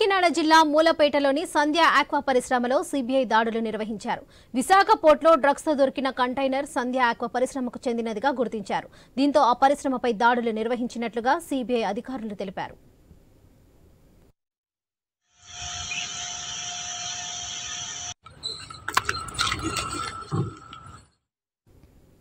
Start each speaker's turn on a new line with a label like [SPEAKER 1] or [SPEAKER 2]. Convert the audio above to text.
[SPEAKER 1] కాకినాడ జిల్లా మూలపేటలోని సంధ్య ఆక్వా పరిశ్రమలో సిబిఐ దాడులు నిర్వహించారు. విశాఖ పోర్టులో డ్రగ్స్ తో దొరికిన కంటైనర్ సంధ్య ఆక్వా పరిశ్రమకు చెందినదిగా గుర్తించారు. దీంతో ఆ పరిశ్రమపై దాడులు నిర్వహించినట్లుగా సిబిఐ అధికారులు తెలిపారు.